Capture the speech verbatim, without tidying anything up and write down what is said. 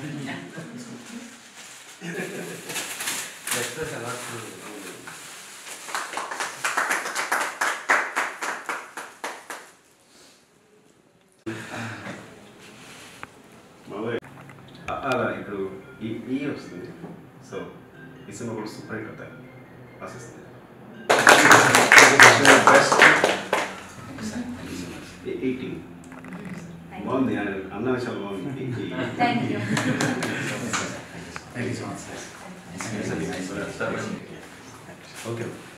express a lot to అలా ఇప్పుడు ఈ ఈ వస్తుంది సో ఈ సినిమా కూడా సూపర్ హిట్ అవుతాయి ఆశిస్తుంది ఎయిటీన్ బాగుంది అన్న విషయాలు బాగుంది ఓకే